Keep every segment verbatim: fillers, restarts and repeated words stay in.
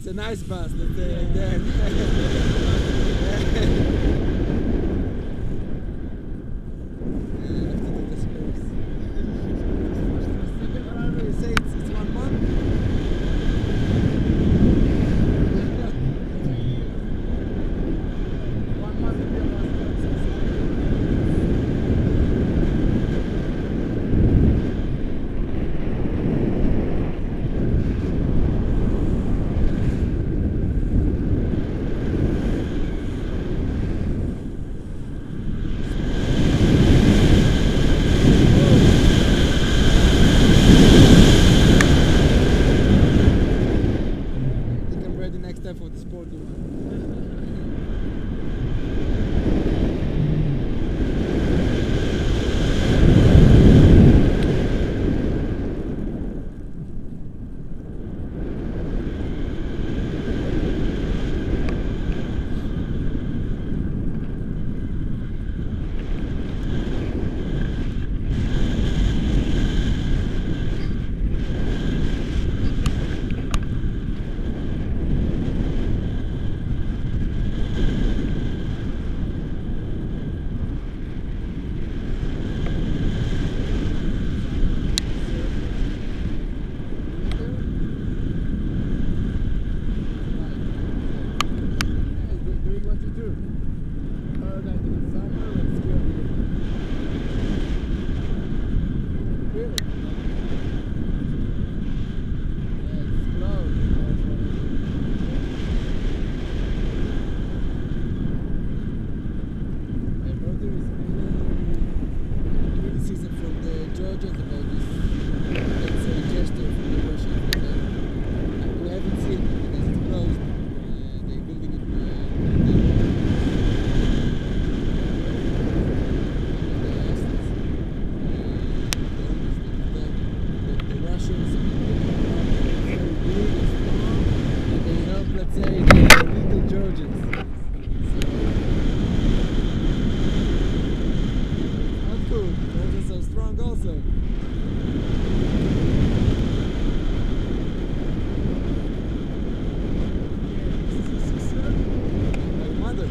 a nice bus, let's say like that. Say it's, it's one month. One month to be next step for the sport. Georgians about this, let's say, gesture from the Russians, but uh, we haven't seen it because it's closed. Uh, they're building it. Uh, the, the, the Russians are very good and strong, and they help, let's say, the little Georgians. Strong also. My mother.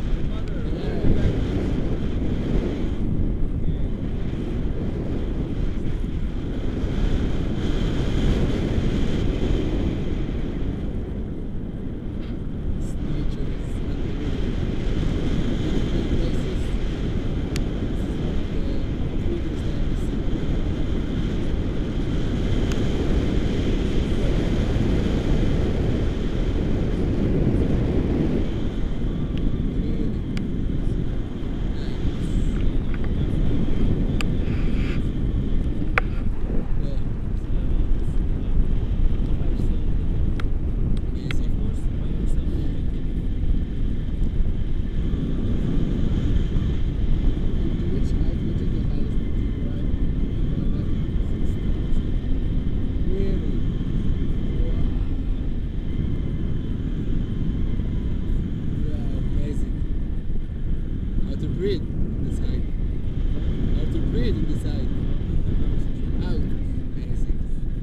To breathe in this height. How to breathe in this height. How amazing.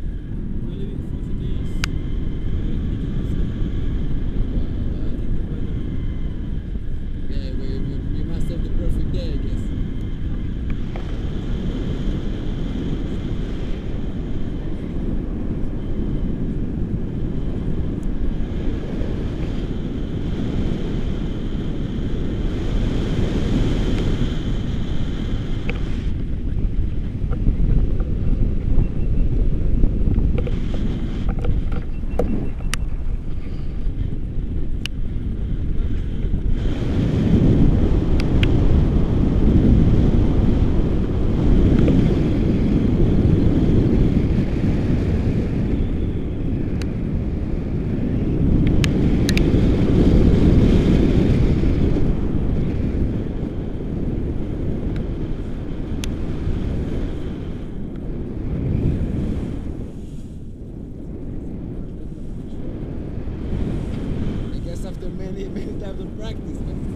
Yeah, we, we, we must have the perfect day, I guess. After many, many times of practice, but